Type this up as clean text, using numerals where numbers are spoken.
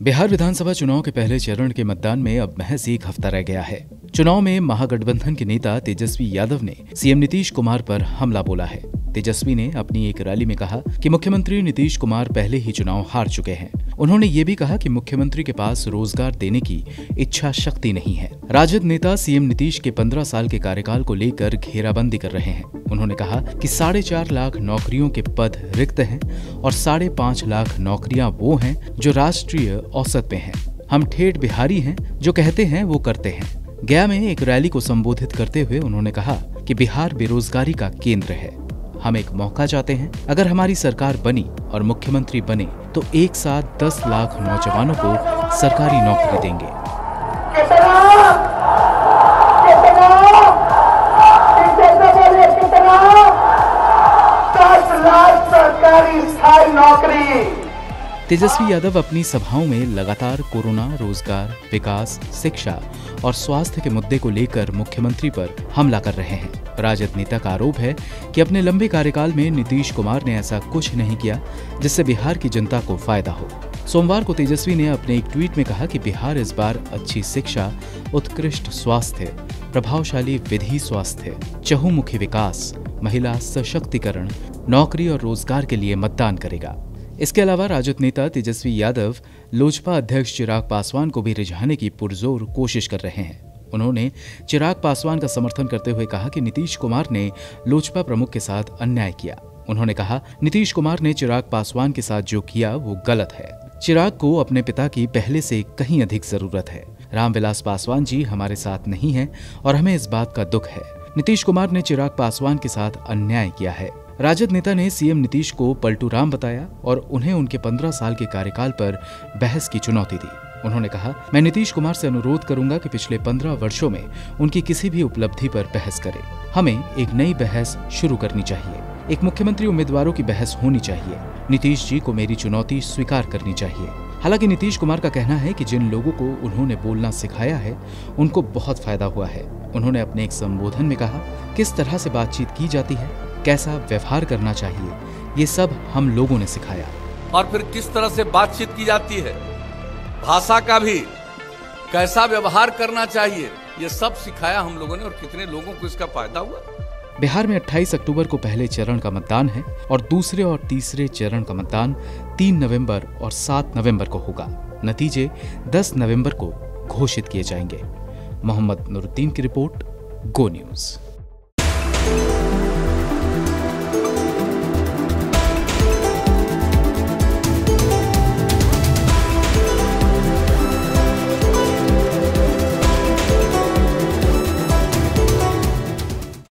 बिहार विधानसभा चुनाव के पहले चरण के मतदान में अब महज एक हफ्ता रह गया है। चुनाव में महागठबंधन के नेता तेजस्वी यादव ने सीएम नीतीश कुमार पर हमला बोला है। तेजस्वी ने अपनी एक रैली में कहा कि मुख्यमंत्री नीतीश कुमार पहले ही चुनाव हार चुके हैं। उन्होंने ये भी कहा कि मुख्यमंत्री के पास रोजगार देने की इच्छा शक्ति नहीं है। राजद नेता सीएम नीतीश के 15 साल के कार्यकाल को लेकर घेराबंदी कर रहे हैं। उन्होंने कहा कि 4.5 लाख नौकरियों के पद रिक्त हैं और 5.5 लाख नौकरियां वो हैं जो राष्ट्रीय औसत पे हैं। हम ठेठ बिहारी हैं, जो कहते हैं वो करते हैं। गया में एक रैली को संबोधित करते हुए उन्होंने कहा कि बिहार बेरोजगारी का केंद्र है। हम एक मौका चाहते हैं। अगर हमारी सरकार बनी और मुख्यमंत्री बने तो एक साथ 10 लाख नौजवानों को सरकारी नौकरी देंगे। सरकारी स्थायी नौकरी। तेजस्वी यादव अपनी सभाओं में लगातार कोरोना, रोजगार, विकास, शिक्षा और स्वास्थ्य के मुद्दे को लेकर मुख्यमंत्री पर हमला कर रहे हैं। राजद नेता का आरोप है कि अपने लंबे कार्यकाल में नीतीश कुमार ने ऐसा कुछ नहीं किया जिससे बिहार की जनता को फायदा हो। सोमवार को तेजस्वी ने अपने एक ट्वीट में कहा कि बिहार इस बार अच्छी शिक्षा, उत्कृष्ट स्वास्थ्य, प्रभावशाली विधि स्वास्थ्य, चहुमुखी विकास, महिला सशक्तिकरण, नौकरी और रोजगार के लिए मतदान करेगा। इसके अलावा राजद नेता तेजस्वी यादव लोजपा अध्यक्ष चिराग पासवान को भी रिझाने की पुरजोर कोशिश कर रहे हैं। उन्होंने चिराग पासवान का समर्थन करते हुए कहा कि नीतीश कुमार ने लोजपा प्रमुख के साथ अन्याय किया। उन्होंने कहा, नीतीश कुमार ने चिराग पासवान के साथ जो किया वो गलत है। चिराग को अपने पिता की पहले से कहीं अधिक जरूरत है। रामविलास पासवान जी हमारे साथ नहीं हैं और हमें इस बात का दुख है। नीतीश कुमार ने चिराग पासवान के साथ अन्याय किया है। राजद नेता ने सीएम नीतीश को पलटू राम बताया और उन्हें उनके 15 साल के कार्यकाल पर बहस की चुनौती दी। उन्होंने कहा, मैं नीतीश कुमार से अनुरोध करूंगा कि पिछले 15 वर्षों में उनकी किसी भी उपलब्धि पर बहस करें। हमें एक नई बहस शुरू करनी चाहिए। एक मुख्यमंत्री उम्मीदवारों की बहस होनी चाहिए। नीतीश जी को मेरी चुनौती स्वीकार करनी चाहिए। हालांकि नीतीश कुमार का कहना है कि जिन लोगों को उन्होंने बोलना सिखाया है उनको बहुत फायदा हुआ है। उन्होंने अपने एक संबोधन में कहा, किस तरह से बातचीत की जाती है, कैसा व्यवहार करना चाहिए, ये सब हम लोगों ने सिखाया। और फिर किस तरह से बातचीत की जाती है, भाषा का भी कैसा व्यवहार करना चाहिए, ये सब सिखाया हम लोगों ने। और कितने लोगों को इसका फायदा हुआ। बिहार में 28 अक्टूबर को पहले चरण का मतदान है और दूसरे और तीसरे चरण का मतदान 3 नवंबर और 7 नवंबर को होगा। नतीजे 10 नवंबर को घोषित किए जाएंगे। मोहम्मद नूरुद्दीन की रिपोर्ट, गो न्यूज।